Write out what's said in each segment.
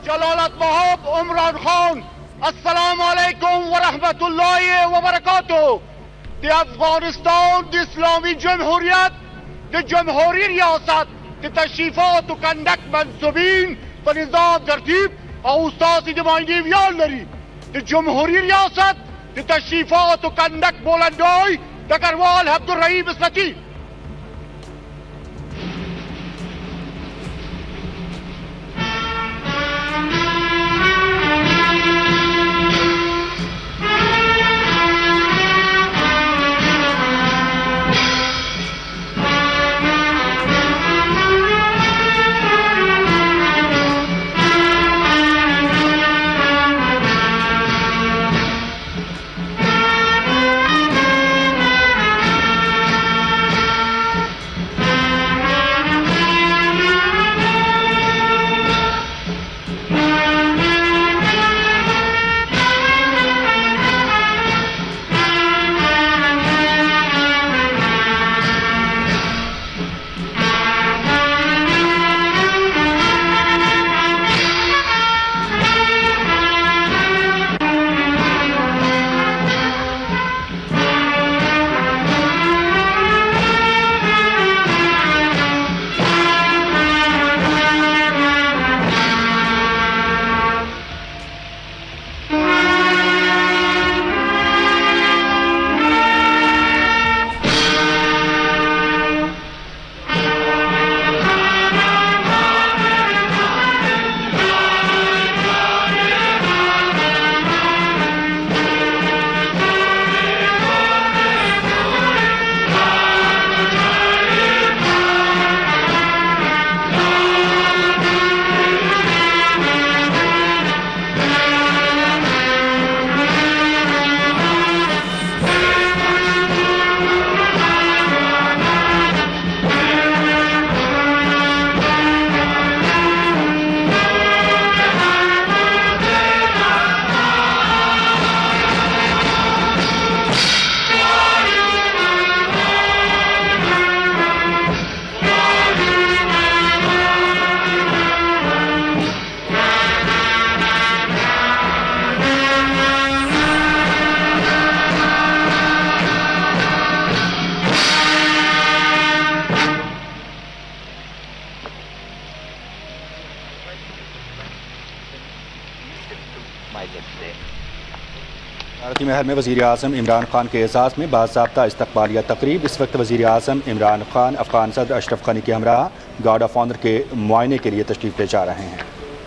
जलालत महब इमरान खान अस्सलाम वालेकुम व रहमतुल्लाहि व बरकातुहू। दी अफगानिस्तान दी इस्लामी जमहूरियत दी जमहूरी रियासत दी तशरीफात व कंडक्ट मंसूबीन व निज़ाम तरतीब और उस्ताद नुमाइंदी व्याल लरी दी जमहूरी रियासत दी तशरीफात व कंडक्ट बोलंदोई तकरवाल अब्दुल रहीम इस्लती। सदारती महल में वज़ीर आज़म इमरान खान के एजाज़ में बाज़ाब्ता इस्तक़बालिया तकरीब। इस वक्त वज़ीर आज़म इमरान खान अफ़गान सदर अशरफ गनी के हमरा गार्ड ऑफ ऑनर के मुआयने के लिए तशरीफ़ ले जा रहे हैं।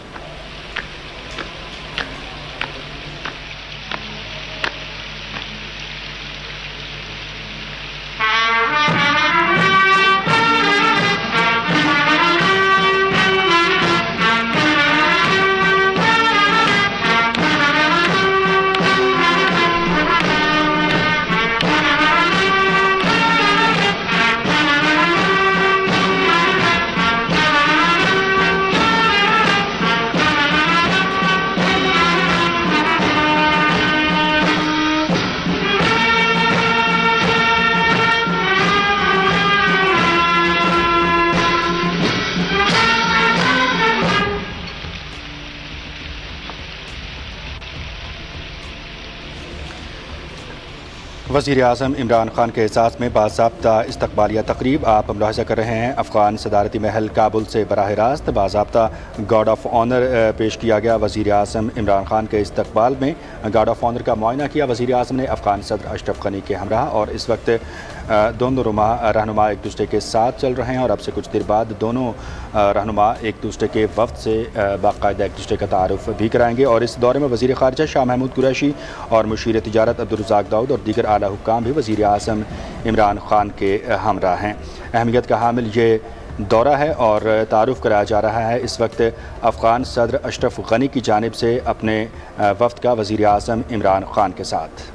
वज़ीर आज़म इमरान खान के एजाज़ में बाज़ाब्ता इस्तक़बालिया तकरीब आप मुलाहिज़ा कर रहे हैं। अफ़गान सदारती महल काबुल से बराह रास्त बाज़ाब्ता गार्ड ऑफ ऑनर पेश किया गया। वज़ीर आज़म इमरान खान के इस्तक़बाल में गार्ड ऑफ ऑनर का मुआयना किया वज़ीर आज़म ने अफ़गान सदर अशरफ गनी के हमरा। और इस वक्त दोनों रहनुमा एक दूसरे के साथ चल रहे हैं और अब से कुछ देर बाद दोनों रहनुमा एक दूसरे के वफ़द से बाकायदा एक दूसरे का तारुफ़ भी कराएंगे। और इस दौरे में वज़ीर ख़ारिजा शाह महमूद कुरैशी और मुशीर तिजारत अब्दुर्रज़ाक़ दाऊद और दीगर आला हुक्काम भी वज़ीर आज़म इमरान खान के हमरा हैं। अहमियत का हामिल ये दौरा है और तारुफ़ कराया जा रहा है इस वक्त अफ़गान सदर अशरफ गनी की जानिब से अपने वफ़द का वज़ीर आज़म इमरान खान के साथ।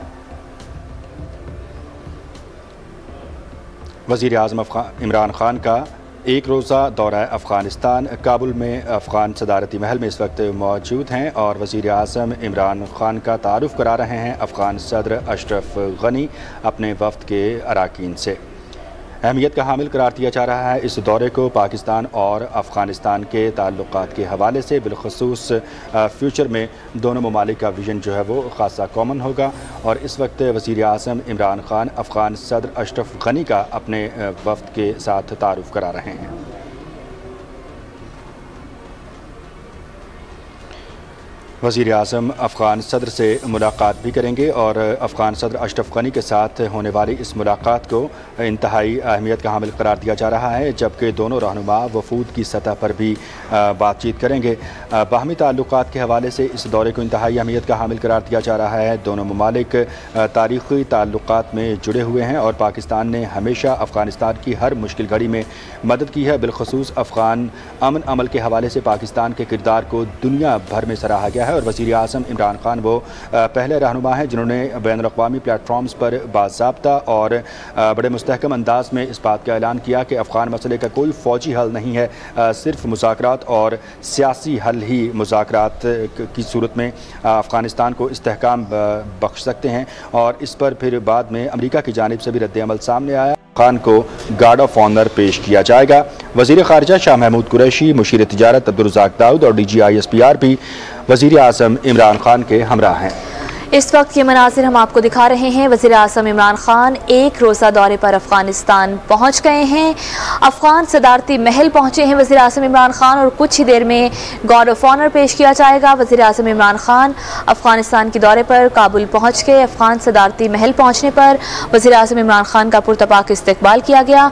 वज़ीर आज़म इमरान खान का एक रोज़ा दौरा अफ़गानिस्तान काबुल में अफ़गान सदारती महल में इस वक्त मौजूद हैं और वज़ीर आज़म इमरान खान का तारुफ़ करा रहे हैं अफ़गान सदर अशरफ गनी अपने वफ़द के अराकीन से। अहमियत का हामिल करार दिया जा रहा है। इस दौरे को पाकिस्तान और अफ़गानिस्तान के ताल्लुकात के हवाले से बिलखुसूस फ्यूचर में दोनों ममालिक का विजन जो है वो खासा कॉमन होगा। और इस वक्त वज़ीर आज़म इमरान खान अफ़गान सदर अशरफ गनी का अपने वफ़द के साथ तारुफ़ करा रहे हैं। वज़ीर आज़म अफ़गान सदर से मुलाकात भी करेंगे और अफ़गान सदर अशरफ गनी के साथ होने वाली इस मुलाकात को इंतहाई अहमियत का हामिल करार दिया जा रहा है, जबकि दोनों रहनुमा वफूद की सतह पर भी बातचीत करेंगे। बाहमी ताल्लुकात के हवाले से इस दौरे को इंतहाई अहमियत का हामिल करार दिया जा रहा है। दोनों ममालिक तारीख़ी ताल्लुकात में जुड़े हुए हैं और पाकिस्तान ने हमेशा अफ़गानिस्तान की हर मुश्किल घड़ी में मदद की है। बिलखुसूस अफ़गान अमन अमल के हवाले से पाकिस्तान के किरदार को दुनिया भर में सराहा गया है और वज़ीर आज़म इमरान खान वो पहले रहनुमा हैं जिन्होंने बैनुल अक़वामी प्लेटफॉर्म्स पर बाज़ाब्ता और बड़े मुस्तहकम अंदाज में इस बात का ऐलान किया कि अफ़गान मसले का कोई फ़ौजी हल नहीं है, सिर्फ मुज़ाकरात और सियासी हल ही मुज़ाकरात की सूरत में अफ़गानिस्तान को इस्तेहकाम बख्श सकते हैं। और इस पर फिर बाद में अमरीका की जानिब से भी रद्द-ए-अमल सामने आया। खान को गार्ड ऑफ ऑनर पेश किया जाएगा। वज़ीर ख़ारिजा शाह महमूद कुरैशी, मुशीर तिजारत अब्दुर्रज़ाक दाऊद और DGISPR भी वज़ीर आज़म इमरान खान के हमरा हैं। इस वक्त ये मनाज़िर हम आपको दिखा रहे हैं। वज़ीर आज़म इमरान खान एक रोज़ा दौरे पर अफ़गानिस्तान पहुँच गए हैं। अफ़गान सदारती महल पहुँचे हैं वज़ीर आज़म इमरान खान और कुछ ही देर में गार्ड ऑफ ऑनर पेश किया जाएगा। वज़ीर आज़म इमरान खान अफ़गानिस्तान के दौरे पर काबुल पहुँच गए। अफ़गान सदारती महल पहुँचने पर वज़ीर आज़म इमरान खान का पुरतपाक इस्तकबाल किया गया।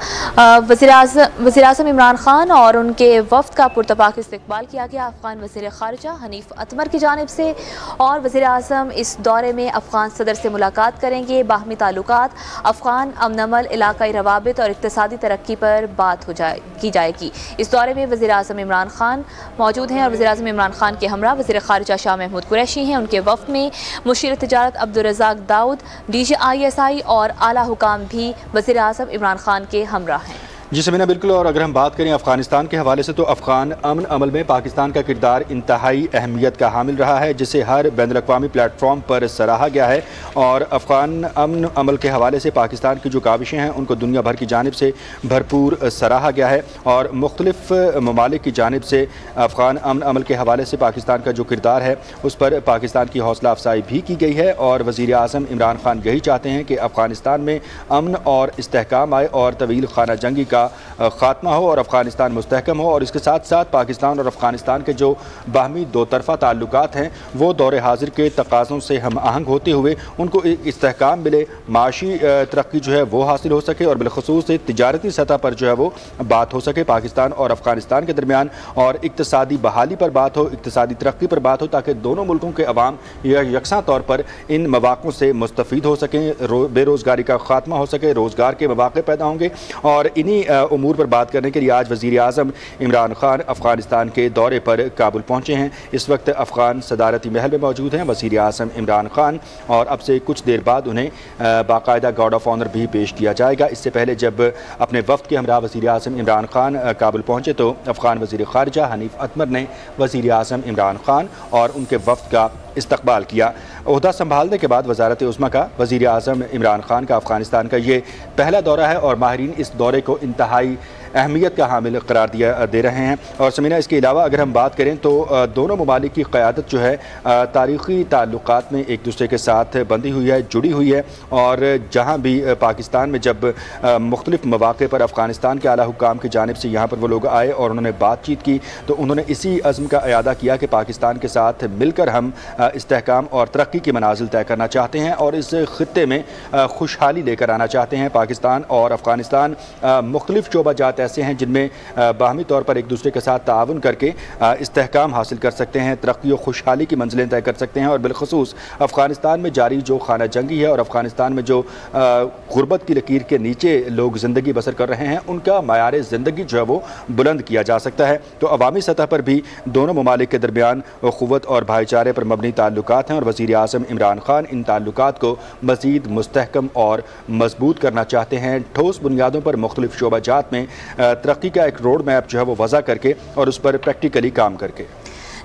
वज़ीर आज़म इमरान खान और उनके वफ़द का पुरतपाक इस्तकबाल किया गया अफ़गान वज़ीर ख़ारिजा हनीफ अतमर की जानिब से। और वज़ीर आज़म इस दौरे में अफ़गान सदर से मुलाकात करेंगे। बाहमी ताल्लुकात, अफ़गान अमन अमल, इलाकाई रवाबित और इक़्तिसादी तरक्की पर बात की जाएगी। इस दौरे में वज़ीर आज़म इमरान खान मौजूद हैं और वज़ीर आज़म इमरान खान के हमरा वज़ीर ख़ारिजा शाह महमूद कुरैशी हैं। उनके वफ़द में मुशीर तिजारत अब्दुर्रज़ाक दाऊद, DGISI और आला हुकाम भी वज़ीर आज़म इमरान खान के हमरा हैं। जी समीना, बिल्कुल। और अगर हम बात करें अफ़गानिस्तान के हवाले से तो अफ़गान अमन अमल में पाकिस्तान का किरदार इंतहाई अहमियत का हामिल रहा है, जिसे हर बैनुल अक़वामी प्लेटफॉर्म पर सराहा गया है। और अफ़गान अमन अमल के हवाले से पाकिस्तान की जो काविशें हैं उनको दुनिया भर की जानिब से भरपूर सराहा गया है। और मुख्तलिफ ममालिक की जानिब से अफ़गान अमन अमल के हवाले से पाकिस्तान का जो किरदार है उस पर पाकिस्तान की हौसला अफजाई भी की गई है। और वज़ीर आज़म इमरान खान यही चाहते हैं कि अफ़गानिस्तान में अमन और इस्तेहकाम आए और तवील खाना जंगी का खात्मा हो और अफ़गानिस्तान मुस्तहकम हो। और इसके साथ साथ पाकिस्तान और अफ़गानिस्तान के जो बाहमी दो तरफ़ा ताल्लुकात हैं वो दौरे हाजिर के तकाज़ों से हम आहंग होते हुए उनको एक इस्तेहकाम मिले, माशी तरक्की जो है वो हासिल हो सके और बिलखुसूस तिजारती सतह पर जो है वो बात हो सके पाकिस्तान और अफ़गानिस्तान के दरमियान, और इक़्तिसादी बहाली पर बात हो, इक़्तिसादी तरक्की पर बात हो, ताकि दोनों मुल्कों के अवाम यकसा तौर पर इन मौक़ों से मुस्तफ़ीद हो सकें, बेरोज़गारी का खात्मा हो सके, रोज़गार के मौक़े पैदा होंगे। और इन्हीं उमूर पर बात करने के लिए आज वज़ीर आज़म इमरान खान अफ़गानिस्तान के दौरे पर काबुल पहुँचे हैं। इस वक्त अफ़गान सदारती महल में मौजूद हैं वज़ीर आज़म इमरान खान और अब से कुछ देर बाद उन्हें बाकायदा गार्ड ऑफ ऑनर भी पेश किया जाएगा। इससे पहले जब अपने वफ़द के हमरा वज़ीर आज़म इमरान खान काबुल पहुँचे तो अफ़गान वज़ीर ख़ारिजा हनीफ अतमर ने वज़ीर आज़म इमरान खान और उनके वफ़द का इस्तकबाल किया। ओहदा संभालने के बाद वज़ारत उज़्मा का वज़ीर आज़म इमरान खान का अफ़गानिस्तान का ये पहला दौरा है और माहिरीन इस दौरे को इंतहाई अहमियत का हामिल करार दे रहे हैं। और समीना, इसके अलावा अगर हम बात करें तो दोनों ममालिक की क़यादत जो है तारीख़ी ताल्लुकात में एक दूसरे के साथ बंधी हुई है, जुड़ी हुई है। और जहाँ भी पाकिस्तान में जब मुख्तलिफ मौक़े पर अफ़गानिस्तान के आला हुक्काम की जानिब से यहाँ पर वो लोग आए और उन्होंने बातचीत की तो उन्होंने इसी अज़्म का अयादा किया कि पाकिस्तान के साथ मिलकर हम इस्तेहकाम और तरक्की की मनाजिल तय करना चाहते हैं और इस ख़ित्ते में खुशहाली लेकर आना चाहते हैं। पाकिस्तान और अफ़गानिस्तान मुख्तलिफ शोबाजात ऐसे हैं जिनमें बाहमी तौर पर एक दूसरे के साथ ताउन करके इस्तेहकाम हासिल कर सकते हैं, तरक्की और खुशहाली की मंजिलें तय कर सकते हैं। और बिलखुसूस अफ़गानिस्तान में जारी जो खाना जंगी है और अफ़गानिस्तान में जो गुर्बत की लकीर के नीचे लोग ज़िंदगी बसर कर रहे हैं उनका मयार ज़िंदगी जो है वो बुलंद किया जा सकता है। तो अवामी सतह पर भी दोनों ममालिक के दरमियान क़ुव्वत और भाईचारे पर मबनी ताल्लुकात हैं और वज़ीर आज़म इमरान खान इन ताल्लुकात को मज़ीद मुस्तहकम और मजबूत करना चाहते हैं, ठोस बुनियादों पर मुख्तलिफ शोबाजात में तरक्की का एक रोड मैप जो है वो वज़ा करके और उस पर प्रैक्टिकली काम करके।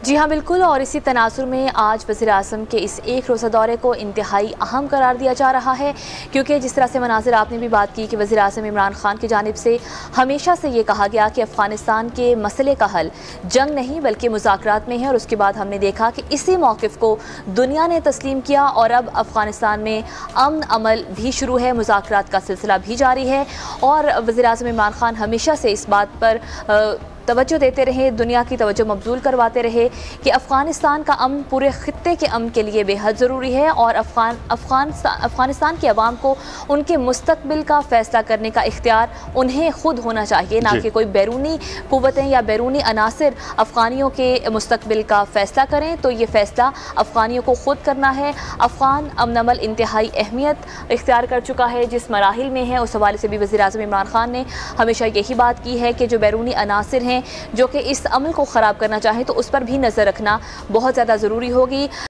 जी हाँ बिल्कुल, और इसी तनाजुर में आज वज़ीर-ए-आज़म के इस एक रोज़ा दौरे को इंतहाई अहम करार दिया जा रहा है, क्योंकि जिस तरह से मनाज़िर आपने भी बात की कि वज़ीर-ए-आज़म इमरान खान की जानिब से हमेशा से ये कहा गया कि अफ़गानिस्तान के मसले का हल जंग नहीं बल्कि मुज़ाकरात में है, और उसके बाद हमने देखा कि इसी मौक़िफ़ को दुनिया ने तस्लीम किया और अब अफ़गानिस्तान में अमन अमल भी शुरू है, मुज़ाकरात का सिलसिला भी जारी है। और वज़ीर-ए-आज़म इमरान खान हमेशा से इस बात पर तवज्जो देते रहे, दुनिया की तवज्जो मबजूल करवाते रहे कि अफ़गानिस्तान का अमन पूरे ख़ित्ते के अमन के लिए बेहद ज़रूरी है, और अफ़गानिस्तान के अवाम को उनके मुस्तक़बिल का फ़ैसला करने का इख्तियार उन्हें ख़ुद होना चाहिए, ना कि कोई बैरूनी क़ुव्वतें या बैरूनी अनासिर अफ़गानियों के मुस्तक़बिल का फ़ैसला करें। तो ये फ़ैसला अफ़गानियों को ख़ुद करना है। अफ़गान अमन अमल इंतहाई अहमियत इख्तियार कर चुका है, जिस मराहिल में है उस हवाले से भी वज़ीर-ए-आज़म इमरान खान ने हमेशा यही बात की है कि जो बैरूनी अनासिर हैं जो कि इस अमल को ख़राब करना चाहें तो उस पर भी नज़र रखना बहुत ज़्यादा ज़रूरी होगी।